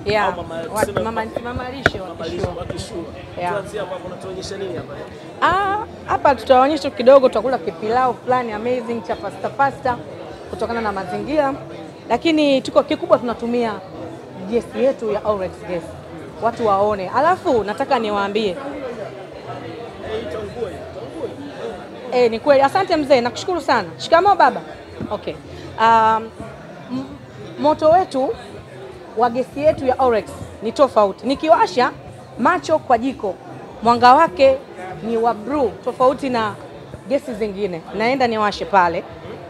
Yeah. Mama lishe wakishua. Tuanzie hapo, unatuonyesha nini hapa? Hapa tutaonyesha kidogo, tutakula kipilau fulani amazing cha pasta kutokana na mazingira. Lakini tuko kikubwa tunatumia gesi yetu ya Orex gas. Watu waone. Alafu nataka niwaambie. Ni kweli. Asante mzee, nakushukuru sana. Shikamoo baba. Okay. Moto wetu wa gesi yetu ya Orex ni tofauti. Nikiwasha macho kwa jiko, mwanga wake ni wa blue tofauti na gesi zingine. Naenda niwashe pale.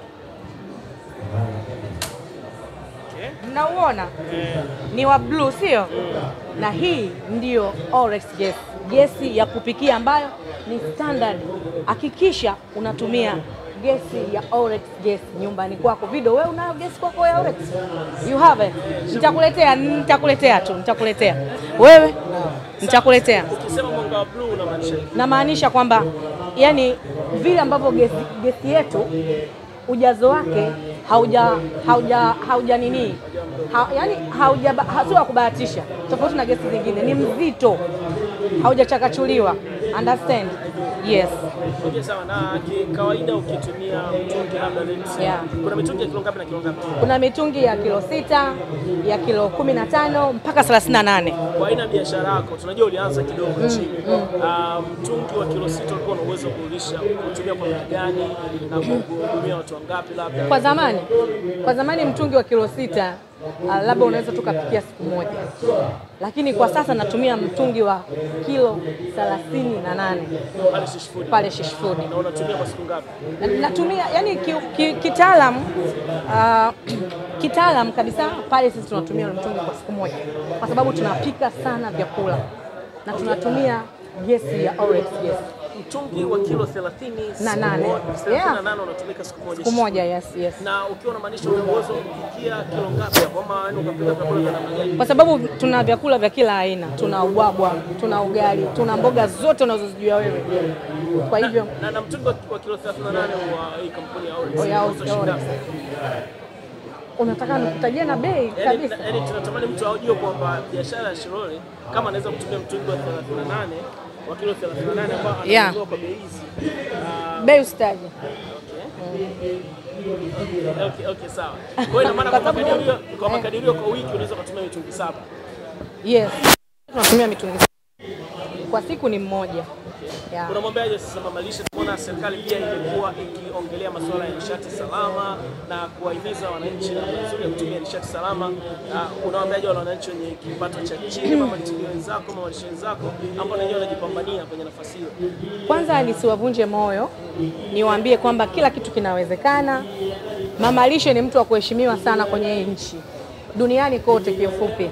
Mnauona? Ni wa blue, sio? Na hii ndio Orex gas. Gesi ya kupikia ambayo ni standard. Hakikisha unatumia gesi ya Orex gas nyumbani kwako. Video, wewe unayo gesi kwako ya Orex? You have it. Nitakuletea. Wewe? Nitakuletea. Ukisema mwanga wa blue unamaanisha? Namaanisha kwamba yani vile ambavyo gesi yetu ujazo wake hauja nini? Yani sio kubahatisha. Tofauti na gesi zingine, ni mzito. Haujachakachuliwa. Understand? Yes. Okay, sawa. Na kawaida ukitumia mtungi labda kuna mitungi ya kilo ngapi na kilo ngapi? Kuna mitungi ya kilo 6, ya kilo 15 mpaka 38. Kwa aina biashara yako, tunajua ulianza kidogo chini. Mtungi wa kilo 6 ulikuwa na uwezo kuulisha kutumia kwa muda gani na kuhudumia watu wangapi labda? Kwa zamani mtungi wa kilo 6 labda unaweza tukapikia siku moja. Lakini kwa sasa natumia mtungi wa kilo 38 pale Shishfudi. Na unatumia kwa siku ngapi? Natumia yani kitaalam kabisa pale sisi tunatumia mtungi kwa siku moja. Kwa sababu tunapika sana vyakula na tunatumia gesi ya Orex gas. Mtungi wa kilo 38 unatumika siku moja. Yes. Na ukiwa unamaanisha una uwezo kupikia kilo ngapi kama unapika vyakula vya namna gani? Kwa sababu tuna vyakula vya kila aina, tuna ubwabwa, tuna ugali, tuna mboga zote unazozijua wewe. Kwa hivyo na mtungi wa kilo 38 wa hii kampuni ya Orex. Unataka nikutajie na bei kabisa? Yaani tunatamani mtu ajue kwamba biashara ya Shilole kama anaweza kutumia mtungi wa 38 wa kilo 38 ambao anauza kwa bei hizi. Bei ustaje. Okay, sawa. Kwa hiyo ina maana kwa makadirio kwa wiki unaweza kutumia mitungi 7. Yes. Tunatumia mitungi 7. Kwa siku ni mmoja. Unamwambiaje sasa mama lishe? Tunaona serikali pia imekuwa ikiongelea masuala ya nishati salama na kuwahimiza wananchi na kutumia nishati salama. Unawaambiaje wale wananchi wenye kipato cha chini, mama lishe wenzako, mama lishe wenzako ambao wenyewe wanajipambania kwenye nafasi hiyo? Kwanza nisiwavunje moyo, niwaambie kwamba kila kitu kinawezekana. Mama lishe ni mtu wa kuheshimiwa sana kwenye nchi. Duniani kote kiufupi.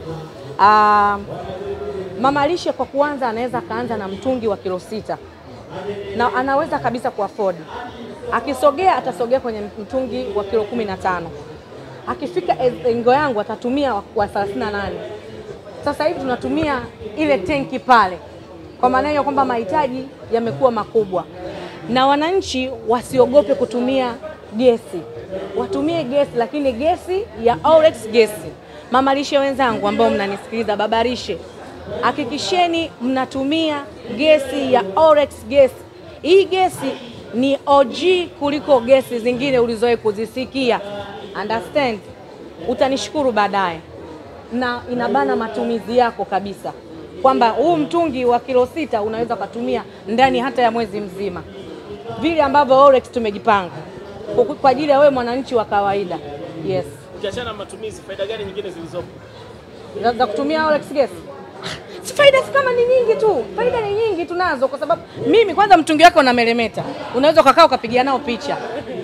Mama lishe kwa kuanza anaweza kaanza na mtungi wa kilo 6. Na anaweza kabisa kuafford. Akisogea atasogea kwenye mtungi wa kilo 15. Akifika engo yangu atatumia wa 38. Sasa hivi tunatumia ile tenki pale. Kwa maana hiyo kwamba mahitaji yamekuwa makubwa. Na wananchi wasiogope kutumia gesi. Watumie gesi, lakini gesi ya Orex gesi. Mama lishe wenzangu ambao mnanisikiliza, baba lishe, hakikisheni mnatumia gesi ya Orex gas. Hii gesi ni OG kuliko gesi zingine ulizowahi kuzisikia. Understand? Utanishukuru baadaye. Na inabana matumizi yako kabisa. Kwamba huu mtungi wa kilo 6 unaweza kutumia ndani hata ya mwezi mzima. Vile ambavyo Orex tumejipanga kwa ajili ya wewe mwananchi wa kawaida. Yes. Ukiachana na matumizi, faida gani nyingine zilizopo za kutumia Orex gas? Faida kama ni nyingi tu. Faida ni nyingi tunazo kwa sababu mimi kwanza mtungi wako unameremeta. Unaweza kukaa ukapigia nao picha.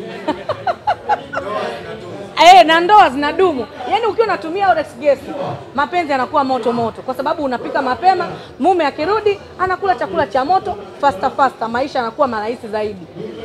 Na ndoa zinadumu. Yaani ukiwa unatumia Orex gas, mapenzi yanakuwa moto kwa sababu unapika mapema, mume akirudi anakula chakula cha moto faster, maisha yanakuwa marahisi zaidi.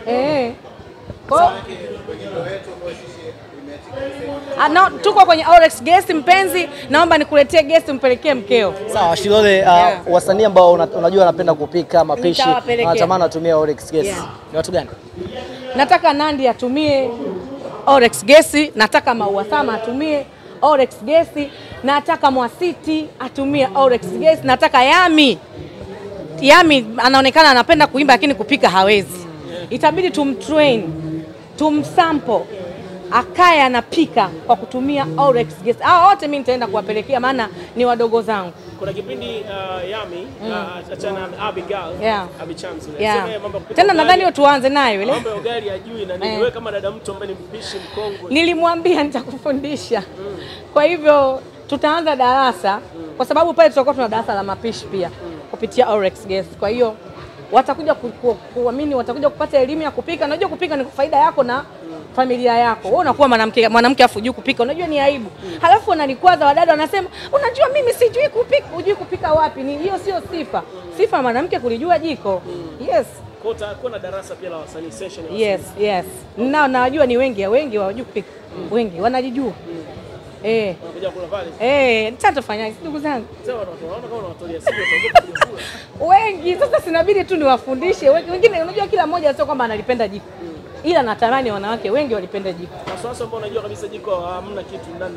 Tuko kwenye Orex gas mpenzi, naomba nikuletee gas umpelekee mkeo. Sawa Shilole, wasanii ambao unajua wanapenda kupika mapishi, wanatamani watumie Orex gas. Ni watu gani? Nataka Nandy atumie Orex gas, nataka Awataja atumie Orex gesi, nataka Mwasiti atumie Orex gesi, nataka Yami anaonekana anapenda kuimba lakini kupika hawezi. Itabidi tumtrain, tumsample, akae anapika kwa kutumia Orex gas. Hao wote mimi nitaenda kuwapelekea maana ni wadogo zangu. Kuna kipindi Yami achana Abigail, Abichanzo. Tena nadhani hiyo tuanze nayo ile. Mambo ya ugali ajui na niwe kama dada mtu ambaye ni mpishi mkongwe. Nilimwambia nitakufundisha. Kwa hivyo tutaanza darasa kwa sababu pale tutakuwa tuna darasa la mapishi pia kupitia Orex gas. Kwa hiyo watakuja kuamini, watakuja kupata elimu ya kupika. Unajua kupika ni faida yako na familia yako. Wewe unakuwa mwanamke afu hujui kupika, unajua ni aibu. Halafu wananikwaza wadada wanasema, "Unajua mimi sijui kupika." Hujui kupika wapi? Ni hiyo sio sifa. Sifa mwanamke kulijua jiko. Yes. Kuna darasa pia la wasanii session. Yes. Nawajua ni wengi hawajui kupika. Wengi wanajijua. Wanakuja kula pale. Sasa tufanyaje ndugu zangu? Sasa wanaona kama wanatolea sio kula. Wengi sasa sinabidi tu niwafundishe. Wengine unajua kila mmoja sio kwamba analipenda jiko. Ila natamani wanawake wengi walipenda jiko. Na sasa mbona unajua kabisa jiko hamna kitu ndani.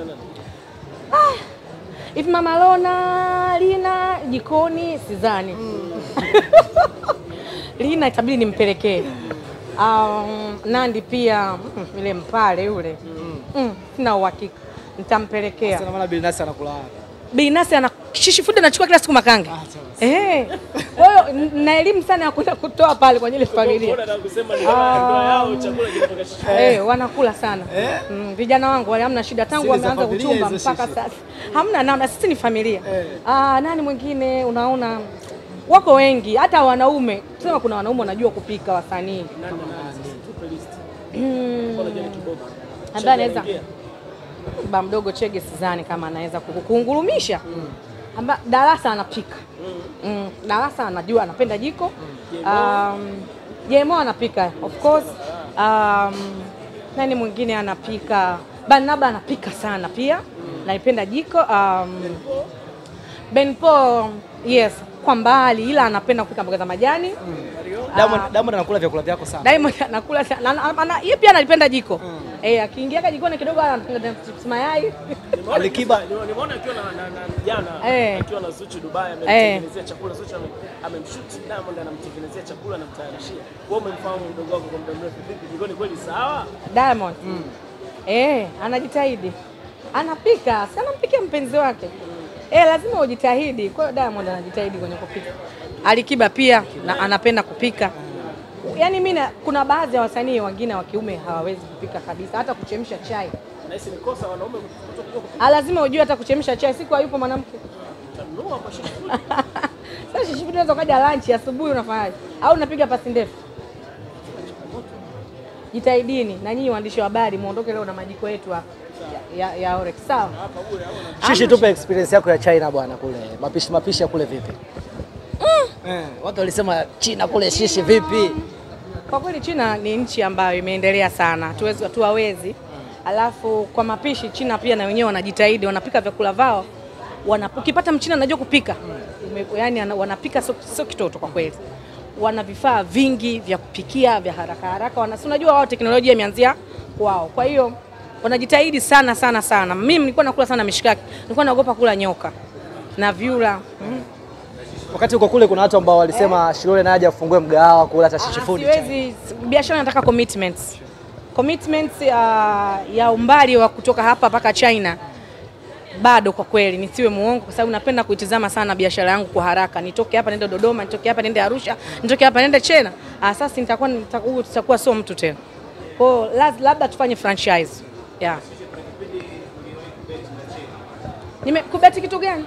If Mama Lona, Lina jikoni sidhani. Lina itabidi nimpelekee. Nandy pia ile mpale yule. Sina uhakika. Nitampelekea. Sasa maana Binasi anakula wapi? Binasi ana shishi food anachukua kila siku makange. Kwa hiyo na elimu sana ya kwenda kutoa pale kwa ile familia. Mbona nataka kusema ni ndoa yao chakula kinatoka shishi. Wanakula sana. Vijana wangu wale hamna shida tangu wameanza kuchumba mpaka sasa. Hamna namna, sisi ni familia. Nani mwingine unaona wako wengi hata wanaume. Tuseme kuna wanaume wanajua kupika wasanii. Ambaye anaweza baba mdogo Chege sidhani kama anaweza kukungurumisha. Darasa anapika. Darasa anajua anapenda jiko. Jemo anapika of course. Nani mwingine anapika? Banaba anapika sana pia. Naipenda jiko. Benpo yes kwa mbali ila anapenda kupika mboga za majani. Diamond anakula vyakula vyako sana. Diamond anakula sana. Yeye pia analipenda jiko. Akiingia jikoni kidogo anatengeneza chips mayai. Alikiba nimeona akiwa na jana akiwa na Zuchu Dubai ametengenezea chakula. Zuchu amemshoot Diamond anamtengenezea chakula na mtayarishia. Wewe umemfahamu mdogo wako kwa muda mrefu vipi? Jikoni kweli sawa? Diamond. Anajitahidi. Anapika, sana mpikia mpenzi wake. Lazima ujitahidi. Kwa hiyo Diamond anajitahidi kwenye kupika. Alikiba pia na anapenda kupika. Yaani mimi kuna baadhi ya wasanii wengine wa kiume hawawezi kupika kabisa, hata kuchemsha chai. Na hisi ni kosa wanaume kutokujua kupika. Lazima ujue hata kuchemsha chai, siku hayupo mwanamke. Tanua kwa shishi. Sasa shishi unaweza kaja lunch asubuhi unafanyaje? Au unapiga pasi ndefu? Jitahidini na nyinyi waandishi wa habari muondoke leo na majiko yetu hapa ya Orex sawa? Shishi tupe experience yako ya China bwana kule. Mapishi ya kule vipi? Watu walisema China kule shishi vipi? Kwa kweli China ni nchi ambayo imeendelea sana. Hatuwezi. Alafu kwa mapishi China pia na wenyewe wanajitahidi, wanapika vyakula vao. Ukipata Mchina anajua kupika. Yaani wanapika sio kitoto kwa kweli. Wana vifaa vingi vya kupikia vya haraka. Unajua wao teknolojia imeanzia kwao. Kwa hiyo wanajitahidi sana. Mimi nilikuwa nakula sana mishikaki. Nilikuwa naogopa kula nyoka na vyura. Wakati uko kule kuna watu ambao walisema Shilole na aje afungue mgahawa kula hata shishi food. Siwezi, biashara nataka commitments. Ya umbali wa kutoka hapa mpaka China. Bado kwa kweli nisiwe muongo kwa sababu napenda kuitazama sana biashara yangu kwa haraka. Nitoke hapa niende Dodoma, nitoke hapa niende Arusha, nitoke hapa niende China. Sasa nitakuwa sio mtu tena. Kwa labda tufanye franchise. Kubeti kitu gani?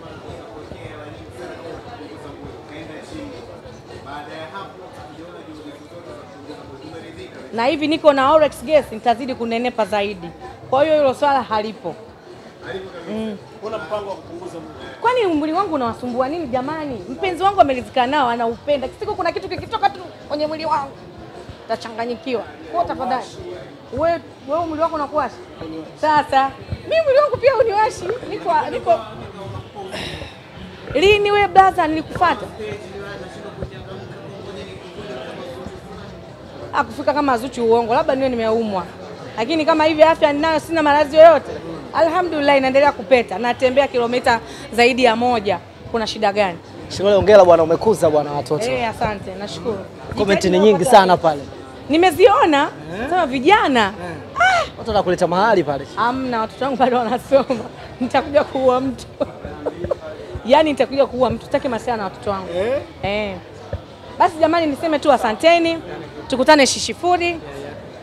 Na hivi niko na Orex gas nitazidi kunenepa zaidi. Kwa hiyo hilo swala halipo. Kuna mpango wa kupunguza mwili? Kwani umri wangu unawasumbua nini jamani? Mpenzi wangu amelizika nao anaupenda. Siku kuna kitu kikitoka tu kwenye mwili wangu tachanganyikiwa. Kwa tafadhali. Wewe mwili wako unakuashi? Sasa mimi mwili wangu pia uniwashi. Niko lini wewe brother nilikufuata? Akufika kama Zuchu uongo, labda niwe nimeumwa. Lakini kama hivi afya ninayo sina maradhi yoyote. Alhamdulillah inaendelea kupeta. Natembea kilomita zaidi ya 1. Kuna shida gani? Shilole, hongera bwana, umekuza bwana watoto. Asante, nashukuru. Comment ni nyingi sana pale. Nimeziona sema vijana. Watu wanakuleta mahali pale. Amna, watoto wangu bado wanasoma. Nitakuja kuua mtu. Yaani nitakuja kuua mtu, sitaki masiana na watoto wangu. Basi jamani, niseme tu asanteni. Tukutane Shishifuri.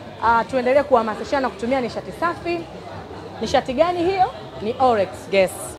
Tuendelee kuhamasishana kutumia nishati safi. Nishati gani hiyo? Ni Orex Gas.